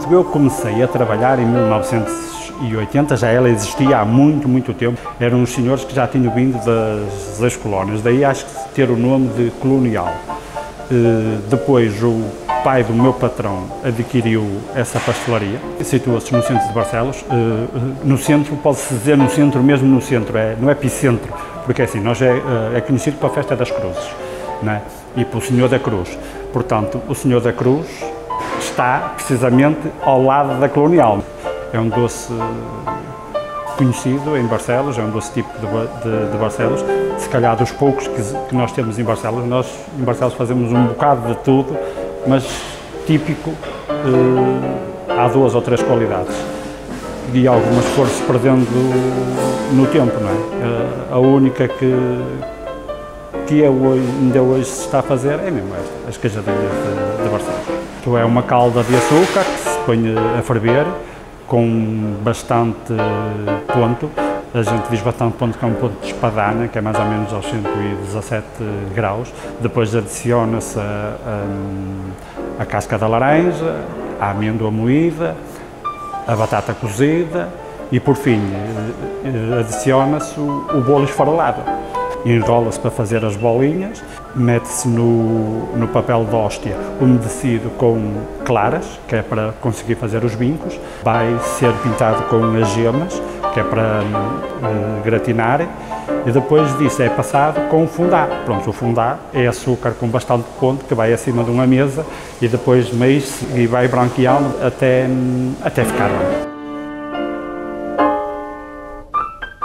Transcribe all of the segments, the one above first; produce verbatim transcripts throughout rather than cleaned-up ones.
quando eu comecei a trabalhar em mil novecentos e oitenta, já ela existia há muito, muito tempo. Eram uns senhores que já tinham vindo das, das colónias, daí acho que ter o nome de Colonial. Uh, depois o pai do meu patrão adquiriu essa pastelaria, situa-se no centro de Barcelos. Uh, no centro, pode-se dizer no centro, mesmo no centro, é, no epicentro, porque assim, nós é, é conhecido pela Festa das Cruzes, né? E pelo Senhor da Cruz. Portanto, o Senhor da Cruz está precisamente ao lado da Colonial. É um doce conhecido em Barcelos, é um doce típico de, de, de Barcelos. Se calhar dos poucos que, que nós temos em Barcelos, nós em Barcelos fazemos um bocado de tudo, mas típico eh, há duas ou três qualidades. E algumas foram-se perdendo no tempo, não é? A, a única que, que é hoje, ainda hoje se está a fazer é mesmo esta, as queijadeiras de, de Barcelos. Isto é uma calda de açúcar que se põe a ferver, com bastante ponto. A gente diz bastante ponto, que é um ponto de espadana, que é mais ou menos aos cento e dezassete graus. Depois adiciona-se a, a, a casca da laranja, a amêndoa moída, a batata cozida e, por fim, adiciona-se o, o bolo esfarelado. Enrola-se para fazer as bolinhas, mete-se no, no papel de hóstia umedecido com claras, que é para conseguir fazer os vincos. Vai ser pintado com as gemas, que é para uh, gratinar, e depois disso é passado com o fondant. Pronto, o fondant é açúcar com bastante ponto, que vai acima de uma mesa e depois mexe e vai branqueando até, até ficar bom.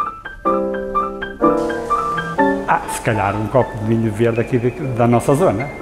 Ah, se calhar um copo de vinho verde aqui de, da nossa zona.